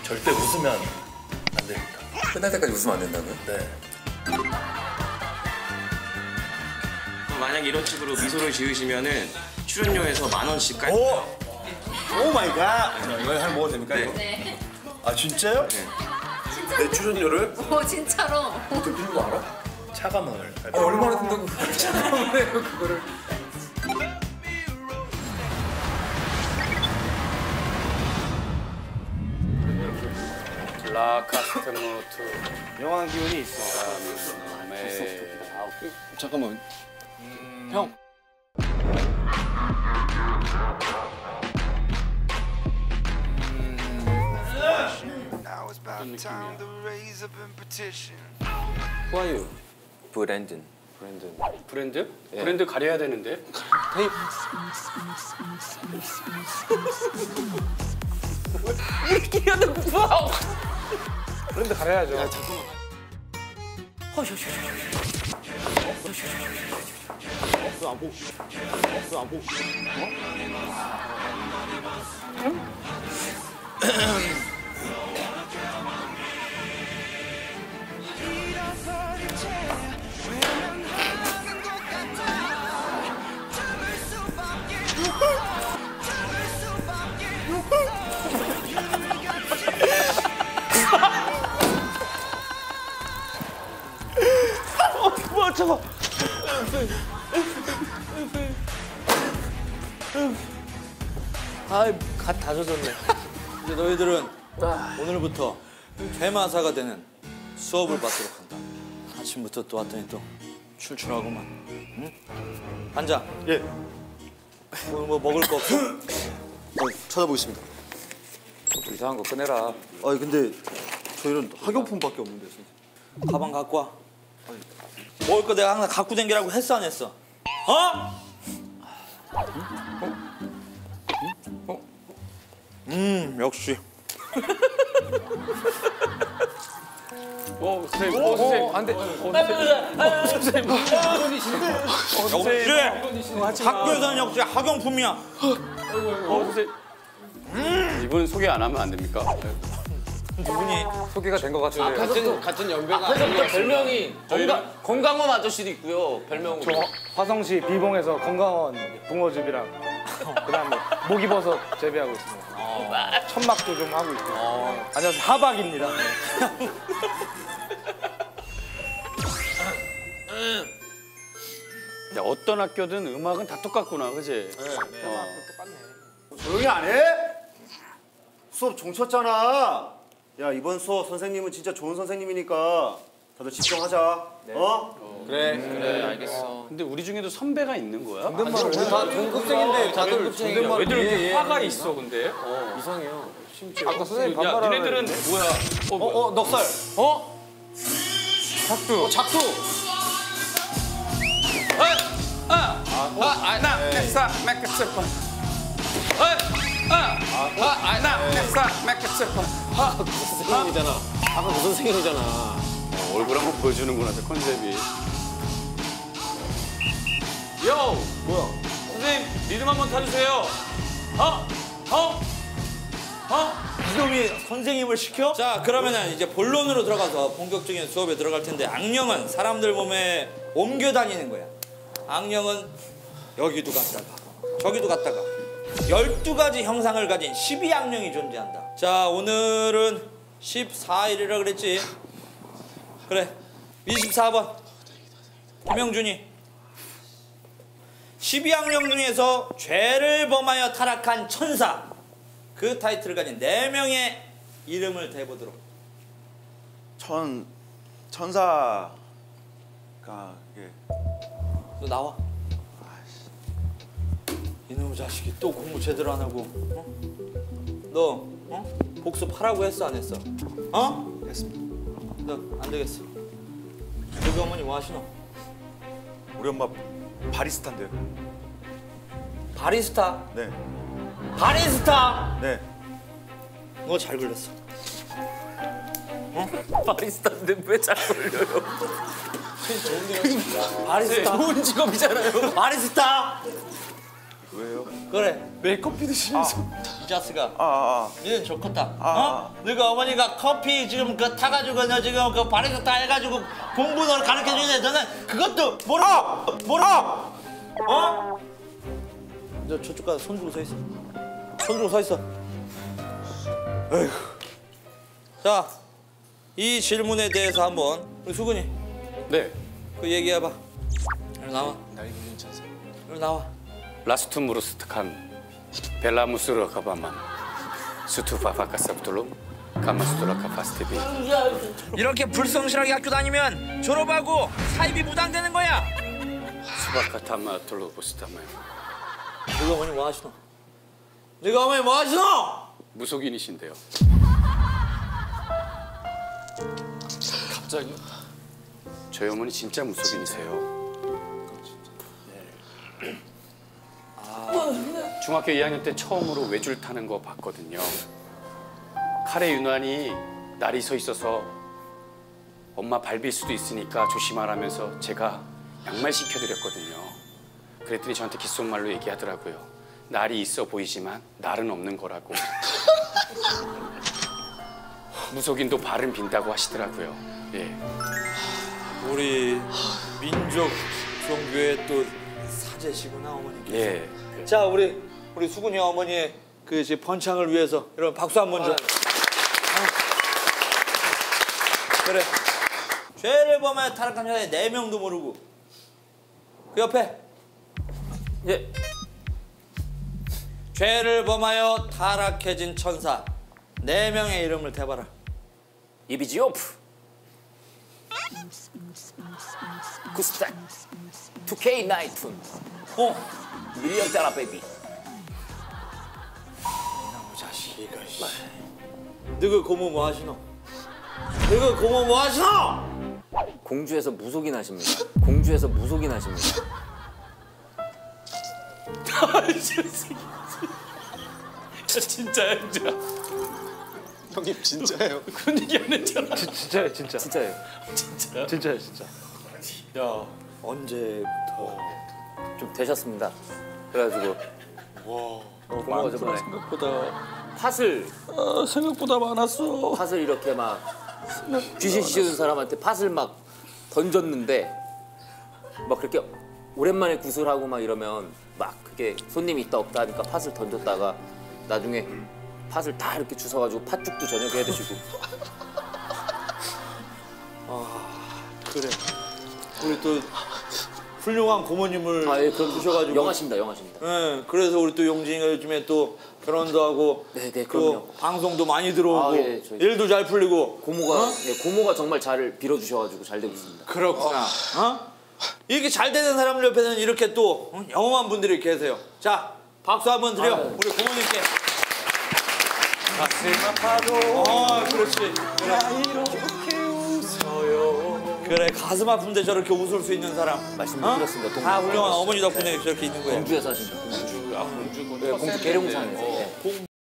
절대 웃으면 안 됩니다. 끝날 때까지 웃으면 안 된다고요? 네. 만약 이런 식으로 미소를 지으시면은 출연료에서 10,000원씩까지. 오 마이 갓! 이거 한번 먹어도 됩니까? 네. 이거? 네. 아 진짜요? 내 출연료를 진짜로. 어떻게 드는 거 알아? 차감을 할 아, 얼마나 든다고 잠깐만 해요 그거를. 라카스테모트 영화 기운이 있어. 잠깐만. 형. 어떤 느낌이야? Who are you? 브랜든. 브랜드? 브랜드 가려야 되는데. 테이프. 브랜드 가려야죠. 야, 잠깐만. 왜안 보고? 왜안 보고? 저거. 아이, 갓 다 젖었네. 이제 너희들은 오늘부터 퇴마사가 되는 수업을 받도록 한다. 아침부터 또 왔더니 또 출출하구만. 응? 반장. 예. 오늘 뭐 먹을 거 없어? 찾아보겠습니다. 이상한 거 꺼내라. 아니 근데 저희는 학용품밖에 없는데 선생님. 가방 갖고 와. 먹을 거 내가 항상 갖고 댕기라고 했어 안 했어? 어? 역시. 선생님. 선생님. 안 돼. 선생님. 역시. 학교에서는 역시 학용품이야. 선생님. 이분 소개 안 하면 안 됩니까? 누구니? 소개가 된 것 같은데요. 같은 연배가 앞에서부터 별명이 건강원 아저씨도 있고요. 별명으로. 저 화성시 비봉에서 건강원 붕어즙이랑 그다음에 목이버섯 재배하고 있습니다. 천막도 좀 하고 있고. 안녕하세요, 하박입니다. 야, 어떤 학교든 음악은 다 똑같구나, 그지? 조용히 안 해? 수업 종쳤잖아. 야 이번 수업 선생님은 진짜 좋은 선생님이니까 다들 집중하자. 어? 그래 알겠어. 근데 우리 중에도 선배가 있는 거야? 다 동급생인데 다 동급생이에요. 왜들 이렇게 화가 있어, 근데? 이상해요. 아까 선생님 야, 반말하는. 니네들은 뭐야? 넉살. 작두. 작두. 선생님이잖아. 아까 그 선생님이잖아. 얼굴 한번 보여주는구나, 저 컨셉이. 요! 뭐야? 선생님, 리듬 한번 타주세요. 이놈이 선생님을 시켜? 자, 그러면은 이제 본론으로 들어가서 본격적인 수업에 들어갈 텐데, 악령은 사람들 몸에 옮겨 다니는 거야. 악령은 여기도 갔다가 저기도 갔다가 12가지 형상을 가진 12악령이 존재한다. 자, 오늘은 14일이라 그랬지? 그래, 24번 김영준이 12악령 중에서 죄를 범하여 타락한 천사, 그 타이틀을 가진 4명의 이름을 대보도록. 천사가 이게 너 나와. 이놈의 자식이 또 공부 제대로 안 하고. 너 복습하라고 했어 안 했어? 했습니다. 너 안 되겠어. 여기 어머니 뭐 하시노? 우리 엄마 바리스타인데요. 바리스타? 네. 바리스타! 네. 너 잘 걸렸어. 바리스타인데 왜 잘 걸려요? 바리스타. 좋은 직업이잖아요. 바리스타! 그래. 매일 커피 드시면서. 이 자식아. 니는 좋겠다. 너가 어머니가 커피 지금 그 타가지고 너 지금 그 발에서 다 해가지고 공부 너를 가르쳐 주는데 너는 그것도 모르고. 어? 너 저쪽 가서 손 들고 서 있어. 손 들고 서 있어. 에휴. 자, 이 질문에 대해서 한번 우리 수근이 네. 그 얘기해봐. 이리 나와. 이리 나와. 라스투무르스트칸 벨라무스르 가바만 스투파파카사브톨롬 가마스토라 카파스티비. 이렇게 불성실하게 학교 다니면 졸업하고 사입이 무당되는 거야. 수바카타마 톨로보스타마요. 너가 어머니 뭐 하시노? 너가 어머니 뭐 하시노? 무속인이신데요. 갑자기. 저희 어머니 진짜 무속인이세요. 중학교 2학년 때 처음으로 외줄 타는 거 봤거든요. 칼의 유난히 날이 서 있어서 엄마 밟힐 수도 있으니까 조심하라면서 제가 양말 시켜드렸거든요. 그랬더니 저한테 귓속말로 얘기하더라고요. 날이 있어 보이지만 날은 없는 거라고. 무속인도 발은 빈다고 하시더라고요. 예. 우리 민족 종교의 또 사제시구나 어머니께서. 예. 자, 우리 수근이 어머니의 그 번창을 위해서 여러분 박수 한번 줘. 그래. 죄를 범하여 타락한 자의 4명도 모르고 그 옆에 예. 죄를 범하여 타락해진 천사 4명의 이름을 대봐라. 이비지오프. 구스탁. 2K 나이툰. 밀리언 달러 베이비. 자식아. 너그 고모 뭐 하시노? 너그 고모 뭐 하시노? 공주에서 무속인 하십니다. 공주에서 무속인 하십니다. 진짜야, 진짜. 형님 진짜예요. 그런 얘기 안 했잖아. 진짜예요, 진짜. 진짜예요. 진짜예요, 진짜. 야, 언제부터? 좀 되셨습니다. 그래가지고 고모가 저번에 생각보다 팥을 많았어. 팥을 이렇게 막 귀신 씌우는 사람한테 팥을 막 던졌는데 막 그렇게 오랜만에 구슬하고 막 이러면 막 그게 손님이 있다 없다 하니까 팥을 던졌다가 나중에 팥을 다 이렇게 주워가지고 팥죽도 저녁에 해 드시고. 그래. 우리 또 훌륭한 고모님을 예, 그럼 두셔가지고. 영하십니다, 영하십니다. 네, 그래서 우리 또 용진이가 요즘에 또 결혼도 하고 네, 또 그럼요. 방송도 많이 들어오고 예, 저희- 일도 잘 풀리고. 고모가 예, 고모가 정말 잘 빌어주셔가지고 잘 되고 있습니다. 그렇구나. 이렇게 잘 되는 사람들 옆에는 이렇게 또 영험한 분들이 계세요. 자, 박수 한번 드려. 우리 고모님께. 가슴 아파도. 그렇지. 그래, 가슴 아픈데 저렇게 웃을 수 있는 사람. 말씀드렸습니다. 다 훌륭한 어머니 덕분에 저렇게 있는 거예요. 공주에서 하신 공주. 공주 계룡상에서.